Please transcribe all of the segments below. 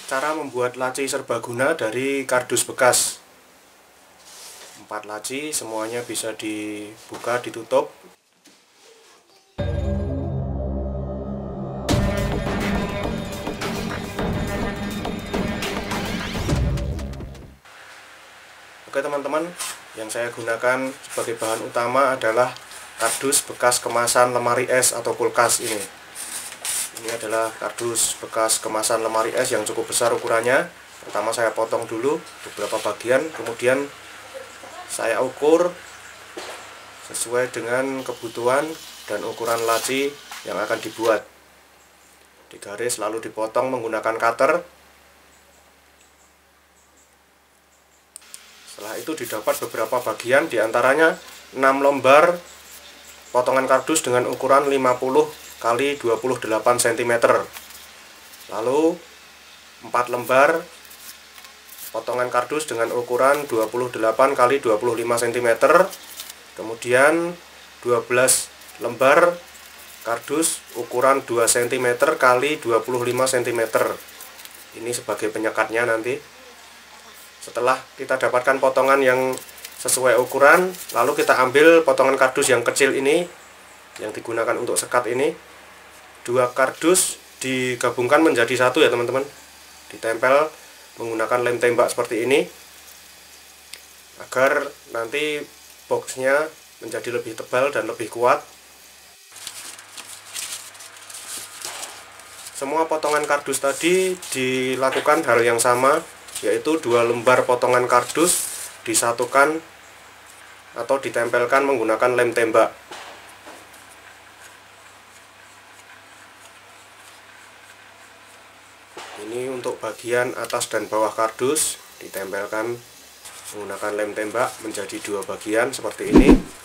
Cara membuat laci serbaguna dari kardus bekas. 4 laci, semuanya bisa dibuka, ditutup. Oke teman-teman, yang saya gunakan sebagai bahan utama adalah kardus bekas kemasan lemari es atau kulkas ini. Ini adalah kardus bekas kemasan lemari es yang cukup besar ukurannya. Pertama saya potong dulu beberapa bagian, kemudian saya ukur sesuai dengan kebutuhan dan ukuran laci yang akan dibuat. Digaris lalu dipotong menggunakan cutter. Setelah itu didapat beberapa bagian, diantaranya 6 lembar potongan kardus dengan ukuran 50 x 28 cm. Lalu 4 lembar potongan kardus dengan ukuran 28 x 25 cm. Kemudian 12 lembar kardus ukuran 2 cm x 25 cm. Ini sebagai penyekatnya nanti. Setelah kita dapatkan potongan yang sesuai ukuran, lalu kita ambil potongan kardus yang kecil ini yang digunakan untuk sekat ini. 2 kardus digabungkan menjadi satu ya teman-teman. Ditempel menggunakan lem tembak seperti ini agar nanti boxnya menjadi lebih tebal dan lebih kuat. Semua potongan kardus tadi dilakukan hal yang sama, yaitu 2 lembar potongan kardus disatukan atau ditempelkan menggunakan lem tembak. Ini untuk bagian atas dan bawah kardus ditempelkan menggunakan lem tembak menjadi 2 bagian seperti ini.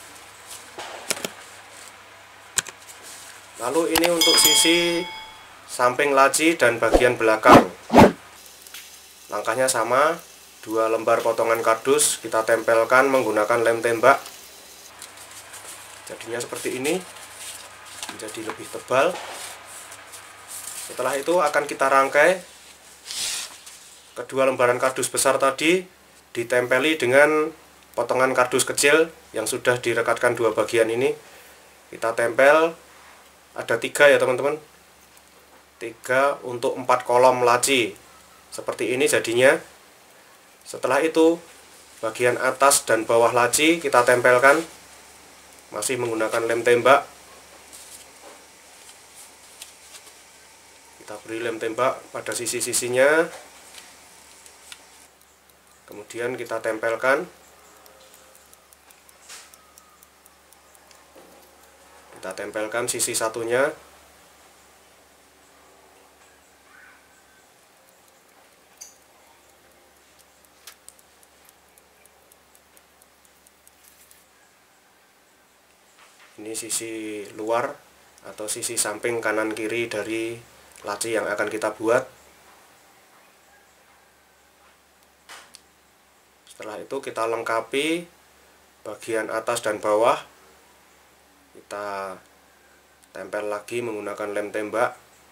Lalu ini untuk sisi samping laci dan bagian belakang. Langkahnya sama, 2 lembar potongan kardus kita tempelkan menggunakan lem tembak. Jadinya seperti ini, menjadi lebih tebal. Setelah itu akan kita rangkai. Kedua lembaran kardus besar tadi ditempeli dengan potongan kardus kecil yang sudah direkatkan 2 bagian ini. Kita tempel, ada 3 ya teman-teman. 3 untuk 4 kolom laci. Seperti ini jadinya. Setelah itu bagian atas dan bawah laci kita tempelkan masih menggunakan lem tembak. Kita beri lem tembak pada sisi-sisinya. Kemudian kita tempelkan. Kita tempelkan sisi satunya. Ini sisi luar atau sisi samping kanan kiri dari laci yang akan kita buat. Setelah itu kita lengkapi bagian atas dan bawah. Kita tempel lagi menggunakan lem tembak.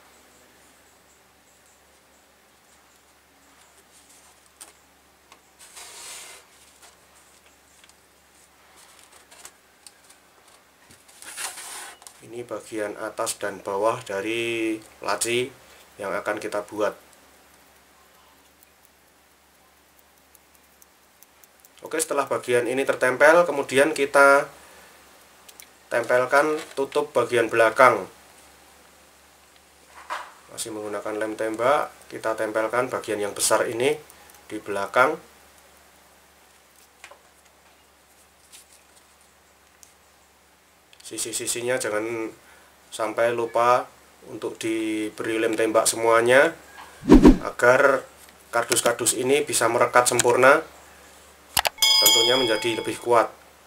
Ini bagian atas dan bawah dari laci yang akan kita buat. Oke, setelah bagian ini tertempel, kemudian kita tempelkan tutup bagian belakang. Masih menggunakan lem tembak, kita tempelkan bagian yang besar ini di belakang. Sisi-sisinya jangan sampai lupa untuk diberi lem tembak semuanya agar kardus-kardus ini bisa merekat sempurna, tentunya menjadi lebih kuat.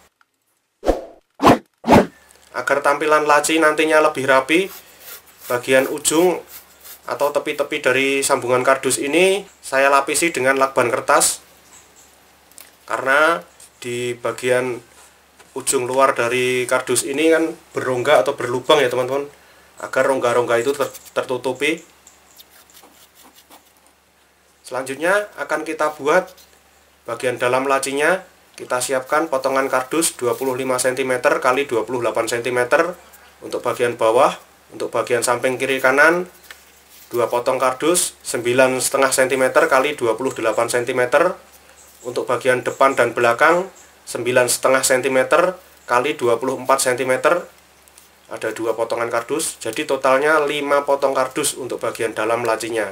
Agar tampilan laci nantinya lebih rapi, bagian ujung atau tepi-tepi dari sambungan kardus ini saya lapisi dengan lakban kertas, karena di bagian ujung luar dari kardus ini kan berrongga atau berlubang ya teman-teman, agar rongga-rongga itu tertutupi. Selanjutnya akan kita buat bagian dalam lacinya. Kita siapkan potongan kardus 25 cm x 28 cm untuk bagian bawah. Untuk bagian samping kiri kanan 2 potong kardus 9,5 cm x 28 cm. Untuk bagian depan dan belakang 9,5 cm x 24 cm. Ada 2 potongan kardus, jadi totalnya 5 potong kardus untuk bagian dalam lacinya.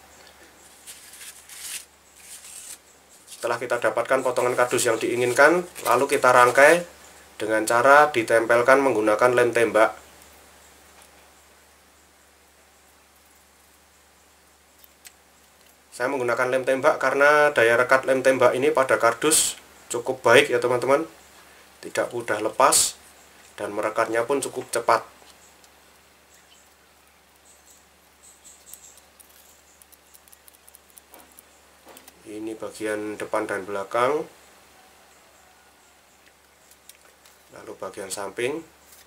Setelah kita dapatkan potongan kardus yang diinginkan, lalu kita rangkai dengan cara ditempelkan menggunakan lem tembak. Saya menggunakan lem tembak karena daya rekat lem tembak ini pada kardus cukup baik ya teman-teman. Tidak mudah lepas dan merekatnya pun cukup cepat. Ini bagian depan dan belakang, lalu bagian samping.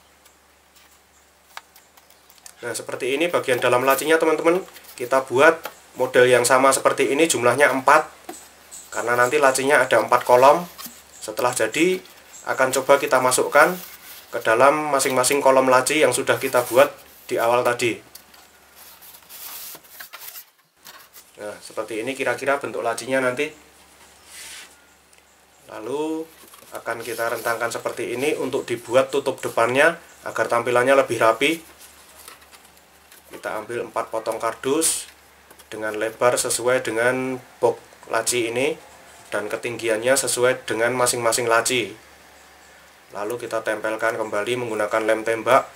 Nah, seperti ini bagian dalam lacinya teman-teman. Kita buat model yang sama seperti ini, jumlahnya 4, karena nanti lacinya ada 4 kolom. Setelah jadi akan coba kita masukkan ke dalam masing-masing kolom laci yang sudah kita buat di awal tadi. Nah, seperti ini kira-kira bentuk lacinya nanti. Lalu akan kita rentangkan seperti ini untuk dibuat tutup depannya agar tampilannya lebih rapi. Kita ambil 4 potong kardus dengan lebar sesuai dengan box laci ini dan ketinggiannya sesuai dengan masing-masing laci. Lalu kita tempelkan kembali menggunakan lem tembak.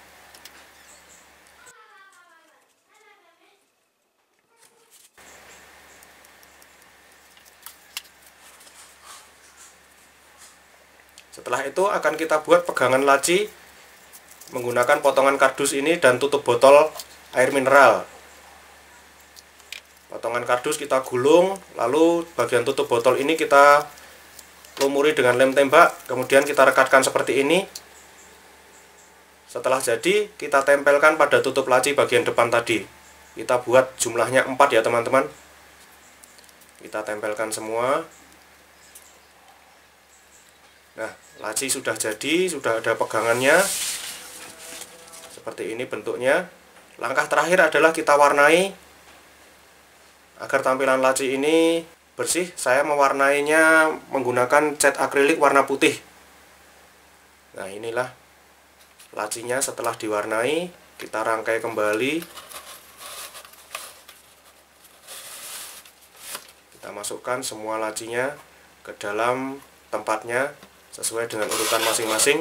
Setelah itu akan kita buat pegangan laci menggunakan potongan kardus ini dan tutup botol air mineral. Potongan kardus kita gulung, lalu bagian tutup botol ini kita lumuri dengan lem tembak, kemudian kita rekatkan seperti ini. Setelah jadi, kita tempelkan pada tutup laci bagian depan tadi. Kita buat jumlahnya 4 ya teman-teman. Kita tempelkan semua. Nah, laci sudah jadi, sudah ada pegangannya. Seperti ini bentuknya. Langkah terakhir adalah kita warnai. Agar tampilan laci ini bersih, saya mewarnainya menggunakan cat akrilik warna putih. Nah, inilah lacinya setelah diwarnai. Kita rangkai kembali. Kita masukkan semua lacinya ke dalam tempatnya sesuai dengan urutan masing-masing.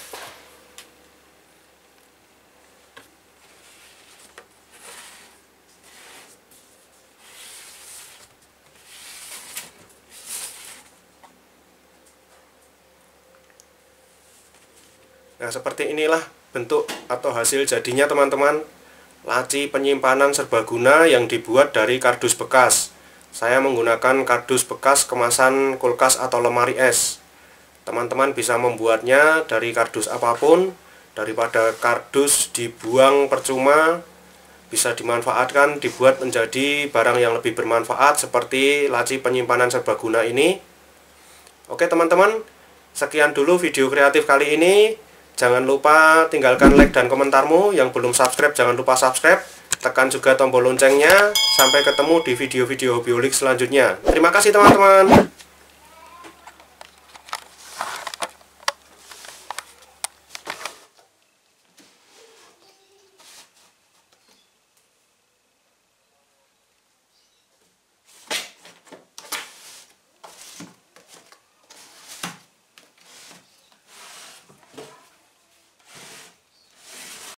Nah, seperti inilah bentuk atau hasil jadinya teman-teman. Laci penyimpanan serbaguna yang dibuat dari kardus bekas. Saya menggunakan kardus bekas kemasan kulkas atau lemari es. Teman-teman bisa membuatnya dari kardus apapun. Daripada kardus dibuang percuma, bisa dimanfaatkan, dibuat menjadi barang yang lebih bermanfaat seperti laci penyimpanan serbaguna ini. Oke teman-teman, sekian dulu video kreatif kali ini. Jangan lupa tinggalkan like dan komentarmu. Yang belum subscribe jangan lupa subscribe. Tekan juga tombol loncengnya. Sampai ketemu di video-video Hobbyholic selanjutnya. Terima kasih teman-teman.